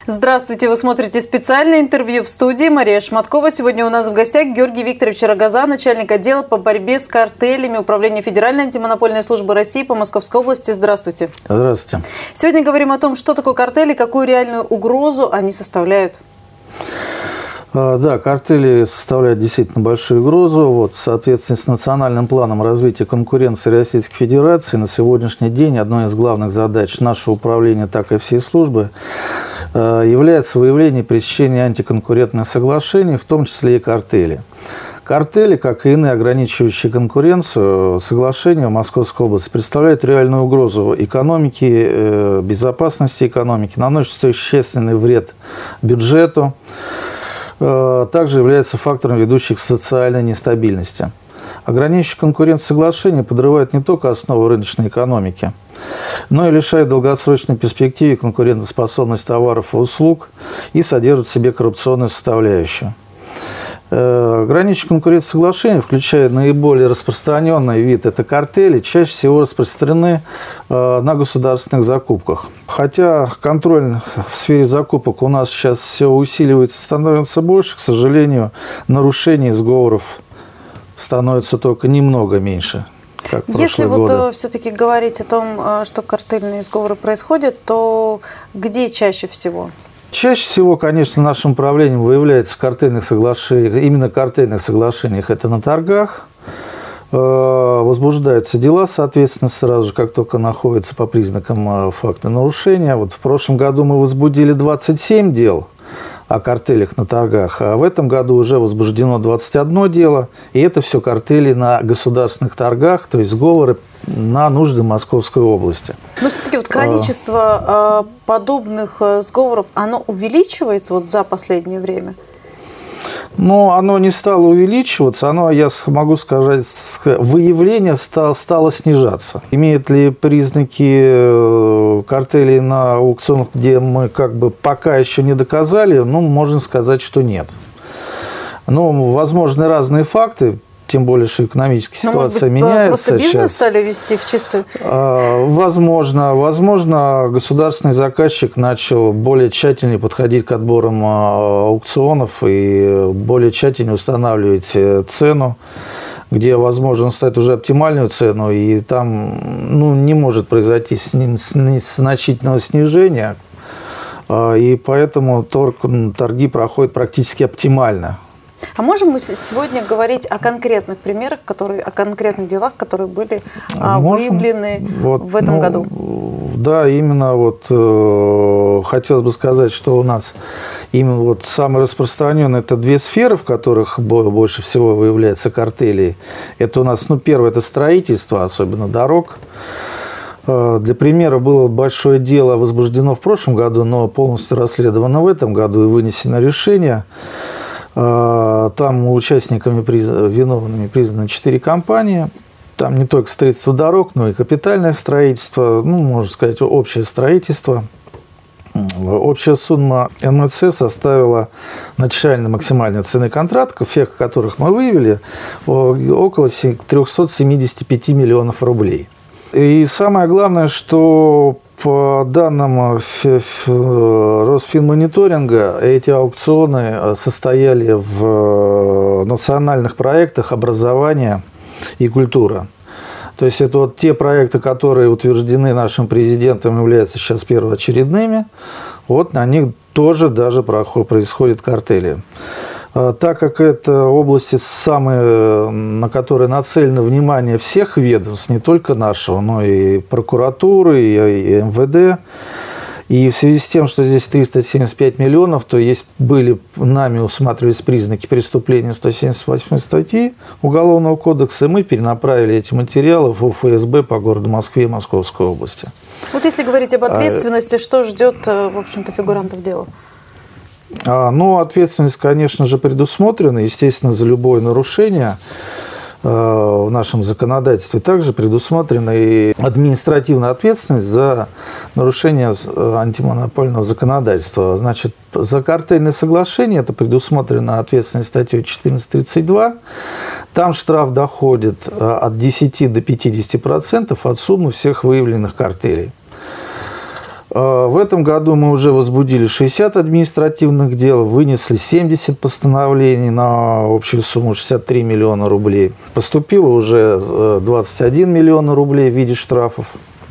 Здравствуйте, вы смотрите специальное интервью в студии. Мария Шматкова. Сегодня у нас в гостях Георгий Викторович Рогоза, начальник отдела по борьбе с картелями Управления Федеральной антимонопольной службы России по Московской области. Здравствуйте. Здравствуйте. Сегодня говорим о том, что такое картели, какую реальную угрозу они составляют. Да, картели составляют действительно большую угрозу. В соответствии с национальным планом развития конкуренции Российской Федерации на сегодняшний день одной из главных задач нашего управления, так и всей службы, является выявление и пресечение антиконкурентных соглашений, в том числе и картели. Картели, как и иные ограничивающие конкуренцию соглашения в Московской области, представляют реальную угрозу экономике, безопасности экономики, наносят существенный вред бюджету, также является фактором, ведущим к социальной нестабильности. Ограничивающие конкуренцию соглашения подрывают не только основы рыночной экономики, но и лишают долгосрочной перспективы конкурентоспособность товаров и услуг и содержат в себе коррупционную составляющую. Ограничивающие конкуренцию соглашения, включая наиболее распространенный вид, это картели, чаще всего распространены на государственных закупках. Хотя контроль в сфере закупок у нас сейчас все усиливается, становится больше, к сожалению, нарушений, сговоров становится только немного меньше. Если вот все-таки говорить о том, что картельные сговоры происходят, то где чаще всего? Чаще всего, конечно, нашим управлением выявляется в картельных соглашениях, именно в картельных соглашениях, это на торгах. Возбуждаются дела, соответственно, сразу же, как только находятся по признакам факта нарушения. Вот в прошлом году мы возбудили 27 дел о картелях на торгах, а в этом году уже возбуждено 21 дело, и это все картели на государственных торгах, то есть сговоры на нужды Московской области. Но все-таки вот количество подобных сговоров, оно увеличивается вот за последнее время? Но оно не стало увеличиваться, оно, я могу сказать, выявление стало снижаться. Имеют ли признаки картелей на аукционах, где мы как бы пока еще не доказали, ну, можно сказать, что нет. Ну, возможны разные факты. Тем более, что экономическая ситуация меняется. Просто бизнес сейчас стали вести в чистую? Возможно, государственный заказчик начал более тщательно подходить к отборам аукционов и более тщательно устанавливать цену, где возможно ставить уже оптимальную цену, и там не может произойти значительного снижения, и поэтому торги проходят практически оптимально. А можем мы сегодня говорить о конкретных примерах, о конкретных делах, которые были выявлены в этом году? Да, именно хотелось бы сказать, что у нас именно самые распространенные это две сферы, в которых больше всего выявляются картели. Это у нас, первое, это строительство, особенно дорог. Для примера, было большое дело возбуждено в прошлом году, но полностью расследовано в этом году и вынесено решение. Там участниками виновными признаны 4 компании. Там не только строительство дорог, но и капитальное строительство, можно сказать, общее строительство. Общая сумма МЦ составила начальной максимальной цены контрактов, всех которых мы выявили, около 375 миллионов рублей. И самое главное, что по данным Росфинмониторинга, эти аукционы состояли в национальных проектах образования и культура. То есть это те проекты, которые утверждены нашим президентом, являются сейчас первоочередными. На них тоже даже происходят картели. Так как это области самые, на которые нацелено внимание всех ведомств, не только нашего, но и прокуратуры, и МВД. И в связи с тем, что здесь 375 миллионов, то нами усматривались признаки преступления 178 статьи Уголовного кодекса, и мы перенаправили эти материалы в ФСБ по городу Москве и Московской области. Если говорить об ответственности, что ждет, в общем-то, фигурантов дела? Ответственность, конечно же, предусмотрена, естественно, за любое нарушение в нашем законодательстве. Также предусмотрена и административная ответственность за нарушение антимонопольного законодательства. Значит, за картельное соглашение это предусмотрена ответственность статьей 14.32. Там штраф доходит от 10 до 50% от суммы всех выявленных картелей. В этом году мы уже возбудили 60 административных дел, вынесли 70 постановлений на общую сумму 63 миллиона рублей. Поступило уже 21 миллион рублей в виде штрафов.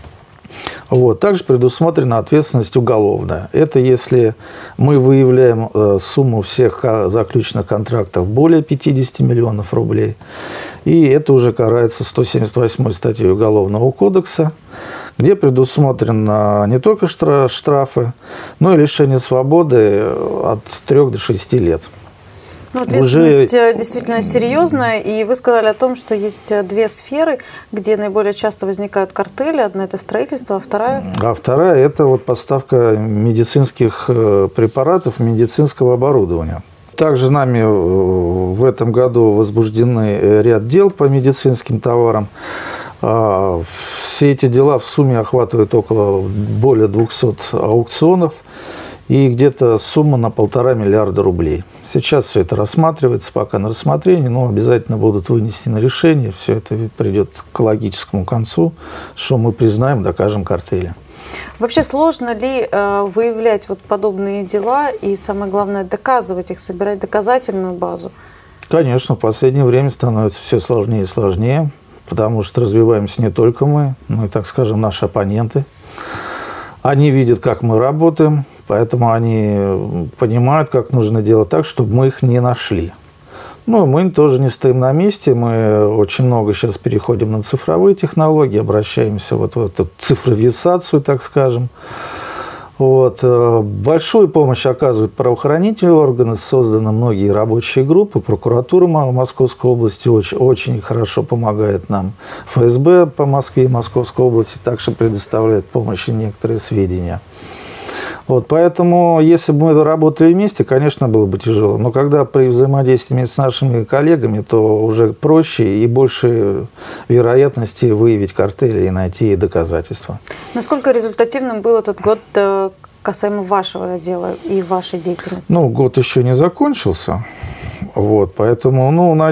Вот. Также предусмотрена ответственность уголовная. Это если мы выявляем сумму всех заключенных контрактов более 50 миллионов рублей. И это уже карается 178 статьей Уголовного кодекса, где предусмотрены не только штрафы, но и лишение свободы от 3 до 6 лет. Ну, ответственность действительно серьезная, и вы сказали о том, что есть две сферы, где наиболее часто возникают картели. Одна – это строительство, а вторая? А вторая – это вот поставка медицинских препаратов, медицинского оборудования. Также нами в этом году возбуждены ряд дел по медицинским товарам. Все эти дела в сумме охватывают более 200 аукционов и где-то сумма на 1,5 миллиарда рублей. Сейчас все это рассматривается, пока на рассмотрении, но обязательно будут вынесены решения. Все это придет к логическому концу, что мы признаем, докажем картели. Вообще сложно ли выявлять вот подобные дела и, самое главное, доказывать их, собирать доказательную базу? Конечно, в последнее время становится все сложнее и сложнее, потому что развиваемся не только мы, но и, так скажем, наши оппоненты. Они видят, как мы работаем, поэтому они понимают, как нужно делать так, чтобы мы их не нашли. Ну, мы тоже не стоим на месте, мы очень много сейчас переходим на цифровые технологии, обращаемся вот в эту цифровизацию, так скажем. Вот. Большую помощь оказывают правоохранительные органы, созданы многие рабочие группы, прокуратура Московской области очень хорошо помогает нам, ФСБ по Москве и Московской области также предоставляет помощь и некоторые сведения. Вот, поэтому, если бы мы работали вместе, конечно, было бы тяжело. Но когда при взаимодействии с нашими коллегами, то уже проще и больше вероятности выявить картели и найти доказательства. Насколько результативным был этот год касаемо вашего дела и вашей деятельности? Ну, год еще не закончился. Вот, поэтому,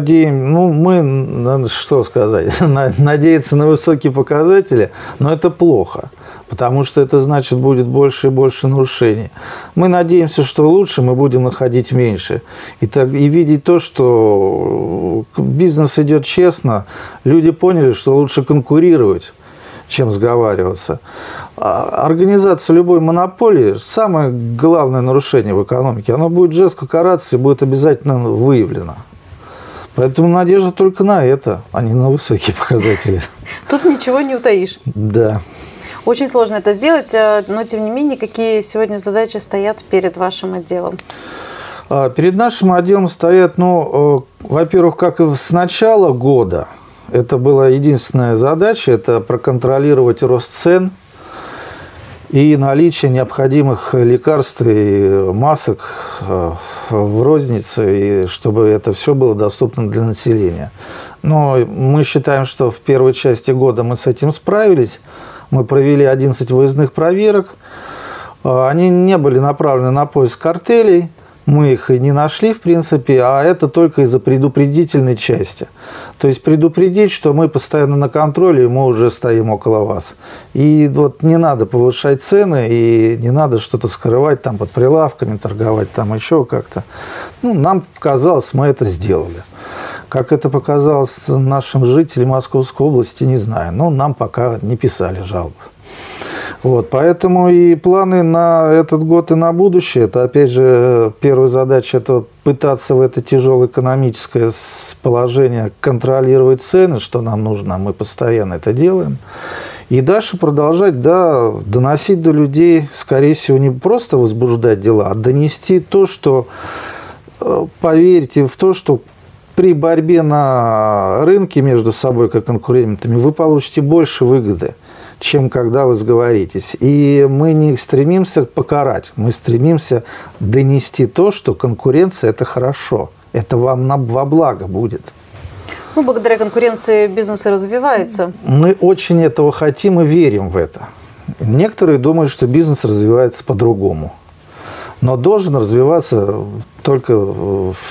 мы, что сказать, надеяться на высокие показатели, но это плохо. Потому что это значит, будет больше и больше нарушений. Мы надеемся, что лучше мы будем находить меньше. И видеть то, что бизнес идет честно, люди поняли, что лучше конкурировать, чем сговариваться. Организация любой монополии, самое главное нарушение в экономике, оно будет жестко караться и будет обязательно выявлено. Поэтому надежда только на это, а не на высокие показатели. Тут ничего не утаишь. Да. Очень сложно это сделать, но тем не менее, какие сегодня задачи стоят перед вашим отделом? Перед нашим отделом стоят, во-первых, как и с начала года, это была единственная задача, это проконтролировать рост цен и наличие необходимых лекарств и масок в рознице, и чтобы это все было доступно для населения. Но мы считаем, что в первой части года мы с этим справились. Мы провели 11 выездных проверок. Они не были направлены на поиск картелей. Мы их и не нашли, в принципе, а это только из-за предупредительной части. То есть предупредить, что мы постоянно на контроле, и мы уже стоим около вас. И вот не надо повышать цены, и не надо что-то скрывать там под прилавками, торговать там еще как-то. Нам показалось, мы это сделали. Как это показалось нашим жителям Московской области, не знаю. Но нам пока не писали жалобы. Вот, поэтому и планы на этот год и на будущее, это опять же первая задача, это пытаться в это тяжелое экономическое положение контролировать цены, что нам нужно, мы постоянно это делаем. И дальше продолжать, доносить до людей, скорее всего, не просто возбуждать дела, а донести то, что, поверьте в то, что при борьбе на рынке между собой, как конкурентами, вы получите больше выгоды, чем когда вы сговоритесь. И мы не стремимся покарать, мы стремимся донести то, что конкуренция – это хорошо, это вам во благо будет. Благодаря конкуренции бизнес и развивается. Мы очень этого хотим и верим в это. Некоторые думают, что бизнес развивается по-другому, но должен развиваться только в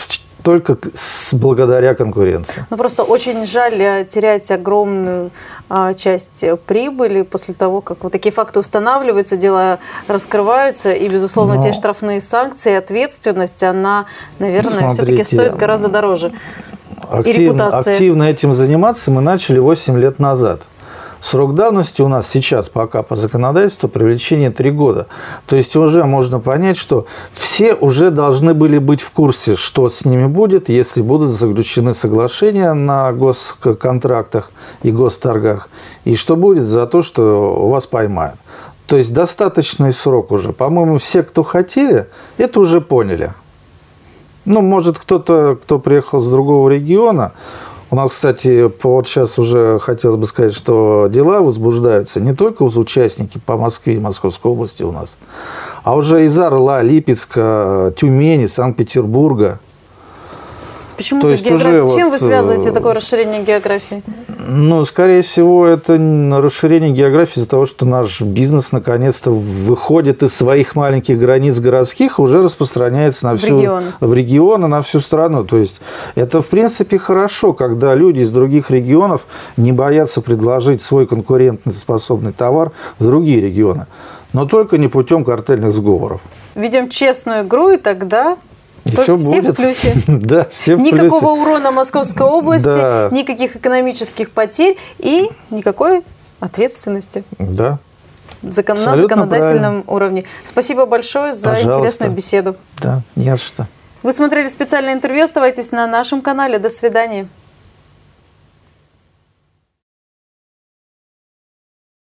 только благодаря конкуренции. Ну, просто очень жаль терять огромную часть прибыли после того, как вот такие факты устанавливаются, дела раскрываются, и, безусловно, те штрафные санкции, ответственность, она, наверное, все-таки стоит гораздо дороже. Активно этим заниматься мы начали 8 лет назад. Срок давности у нас сейчас пока по законодательству привлечение 3 года. То есть уже можно понять, что все уже должны были быть в курсе, что с ними будет, если будут заключены соглашения на госконтрактах и госторгах, и что будет за то, что вас поймают. То есть достаточный срок уже. По-моему, все, кто хотели, это уже поняли. Ну, может, кто-то, кто приехал с другого региона. У нас, кстати, вот сейчас уже хотелось бы сказать, что дела возбуждаются не только у участников по Москве и Московской области у нас, а уже из Орла, Липецка, Тюмени, Санкт-Петербурга. Почему с чем вы связываете такое расширение географии? Ну, скорее всего, это расширение географии из-за того, что наш бизнес наконец-то выходит из своих маленьких границ городских, уже распространяется на в регионы, на всю страну. То есть это, в принципе, хорошо, когда люди из других регионов не боятся предложить свой конкурентоспособный товар в другие регионы. Но только не путем картельных сговоров. Ведем честную игру, и тогда... Все в плюсе. Да, все в Никакого урона Московской области, никаких экономических потерь и никакой ответственности. Да. На законодательном уровне. Спасибо большое за интересную беседу. Да, не за что. Вы смотрели специальное интервью. Оставайтесь на нашем канале. До свидания.